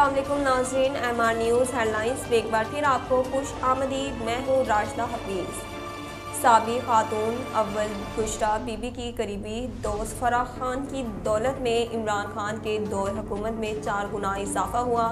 अस्सलाम वालेकुम नाज़रीन, MR न्यूज़ हेडलाइंस में एक बार फिर आपको खुश आमदीद। मैं हूँ राशिदा हफीज़। साबिक़ खातून अव्वल बुशरा बीबी की करीबी दोस्त फराह खान की दौलत में इमरान खान के दौर हुकूमत में 4 गुना इजाफा हुआ।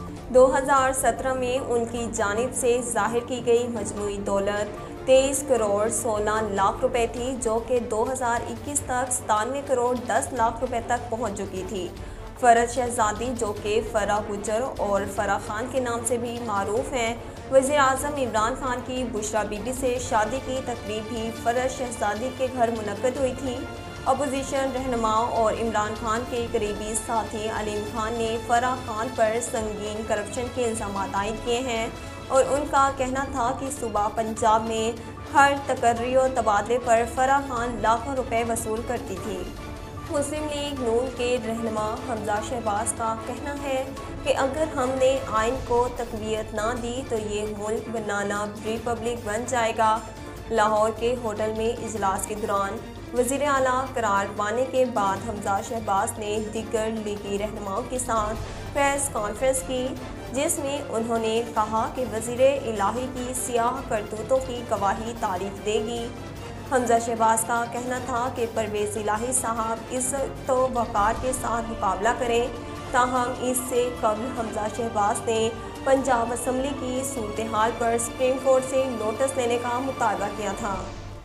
2017 में उनकी जानिब से जाहिर की गई मजमूई दौलत 23 करोड़ 16 लाख रुपए थी, जो कि 2021 तक 97 करोड़ 10 लाख रुपए तक पहुँच चुकी थी। फरद शहजादी, जो कि फराह गुजर और फराह खान के नाम से भी मारूफ हैं, वज़ीर आज़म इमरान खान की बुशरा बीबी से शादी की तकरीब भी फरद शहजादी के घर मुनक्कद हुई थी। अपोजिशन रहनुमाओं और इमरान खान के करीबी साथी अलीम खान ने फराह खान पर संगीन करप्शन के इल्ज़ाम आयद किए हैं और उनका कहना था कि सूबा पंजाब में हर तकर्री और तबादले पर फराह खान लाखों रुपए वसूल करती थी। मुस्लिम लीग नून के रहनुमा हमजा शहबाज का कहना है कि अगर हमने आइन को तक़वियत ना दी तो ये मुल्क बनाना रिपब्लिक बन जाएगा। लाहौर के होटल में इजलास के दौरान वज़ीर आला करार पाने के बाद हमजा शहबाज ने दीगर लीगी रहनुमाओं के साथ प्रेस कॉन्फ्रेंस की, जिसमें उन्होंने कहा कि वज़ीर इलाही की सियाह करतूतों की गवाही तारीफ देगी। हमजा शहबाज का कहना था कि परवेज़ इलाही साहब इज़्ज़त व वक़ार के साथ मुकाबला करें। ताहम इससे कबल हमजा शहबाज ने पंजाब असम्बली की सूरत हाल पर सुप्रीम कोर्ट से नोटिस लेने का मुतालबा किया था।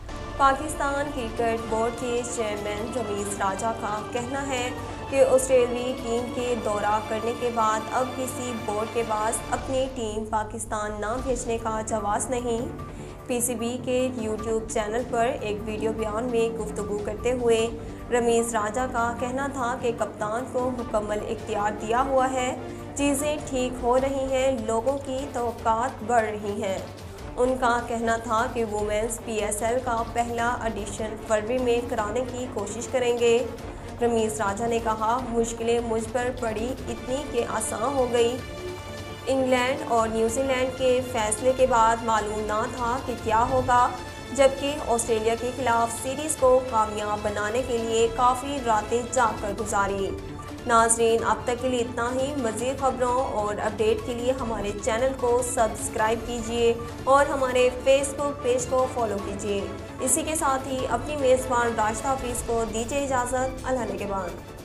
पाकिस्तान क्रिकेट बोर्ड के चेयरमैन रमीज़ राजा का कहना है कि ऑस्ट्रेलियाई टीम के दौरा करने के बाद अब किसी बोर्ड के पास अपनी टीम पाकिस्तान ना भेजने का जवाज़ नहीं। PCB के YouTube चैनल पर एक वीडियो बयान में गुफ्तगू करते हुए रमीज़ राजा का कहना था कि कप्तान को मुकम्मल इख्तियार दिया हुआ है, चीज़ें ठीक हो रही हैं, लोगों की तवक्कात बढ़ रही हैं। उनका कहना था कि वुमेंस PSL का पहला एडिशन फरवरी में कराने की कोशिश करेंगे। रमीज़ राजा ने कहा, मुश्किलें मुझ पर पड़ी इतनी कि आसान हो गई। इंग्लैंड और न्यूजीलैंड के फैसले के बाद मालूम ना था कि क्या होगा, जबकि ऑस्ट्रेलिया के खिलाफ सीरीज़ को कामयाब बनाने के लिए काफ़ी रातें जाग कर गुजारी। नाजरीन, अब तक के लिए इतना ही। मज़ीद खबरों और अपडेट के लिए हमारे चैनल को सब्सक्राइब कीजिए और हमारे फेसबुक पेज को फॉलो कीजिए। इसी के साथ ही अपनी मेज़बान राशिदा हफीज़ को दीजिए इजाज़त। अल्लाह के बाद।